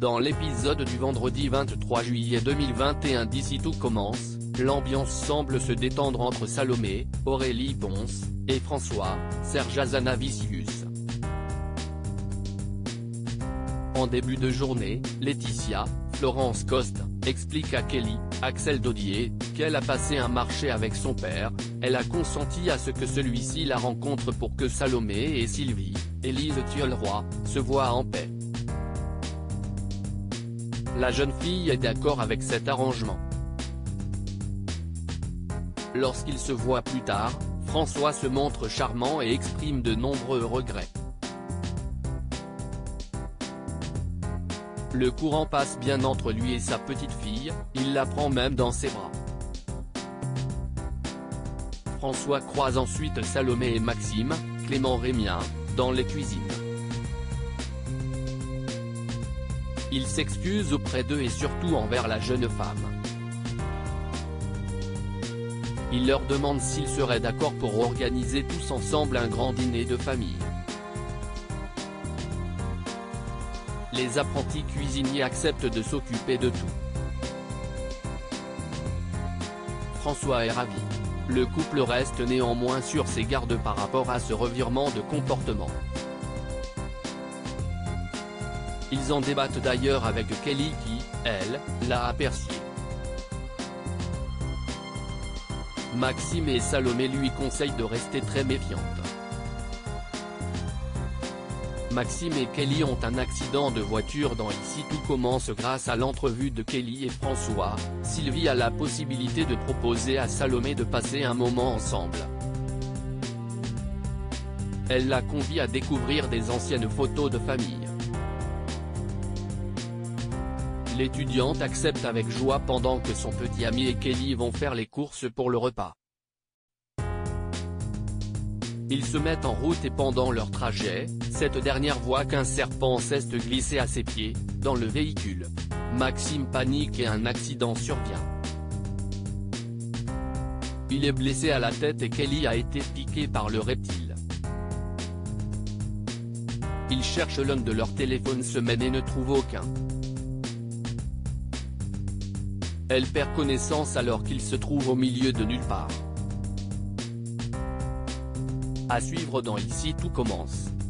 Dans l'épisode du vendredi 23 juillet 2021 d'Ici tout commence, l'ambiance semble se détendre entre Salomé, Aurélie Ponce, et François, Serge Hazanavicius. En début de journée, Laetitia, Florence Coste, explique à Kelly, Axel Dodier, qu'elle a passé un marché avec son père. Elle a consenti à ce que celui-ci la rencontre pour que Salomé et Sylvie, Élise Thiolroy, se voient en paix. La jeune fille est d'accord avec cet arrangement. Lorsqu'ils se voient plus tard, François se montre charmant et exprime de nombreux regrets. Le courant passe bien entre lui et sa petite fille, il la prend même dans ses bras. François croise ensuite Salomé et Maxime, Clément Rémien, dans les cuisines. Il s'excuse auprès d'eux et surtout envers la jeune femme. Il leur demande s'ils seraient d'accord pour organiser tous ensemble un grand dîner de famille. Les apprentis cuisiniers acceptent de s'occuper de tout. François est ravi. Le couple reste néanmoins sur ses gardes par rapport à ce revirement de comportement. Ils en débattent d'ailleurs avec Kelly qui, elle, l'a apprécié. Maxime et Salomé lui conseillent de rester très méfiante. Maxime et Kelly ont un accident de voiture dans Ici tout commence grâce à l'entrevue de Kelly et François. Sylvie a la possibilité de proposer à Salomé de passer un moment ensemble. Elle la convie à découvrir des anciennes photos de famille. L'étudiante accepte avec joie pendant que son petit ami et Kelly vont faire les courses pour le repas. Ils se mettent en route et pendant leur trajet, cette dernière voit qu'un serpent cesse de glisser à ses pieds, dans le véhicule. Maxime panique et un accident survient. Il est blessé à la tête et Kelly a été piquée par le reptile. Ils cherchent l'un de leurs téléphones semaine et ne trouvent aucun. Elle perd connaissance alors qu'il se trouve au milieu de nulle part. À suivre dans Ici tout commence.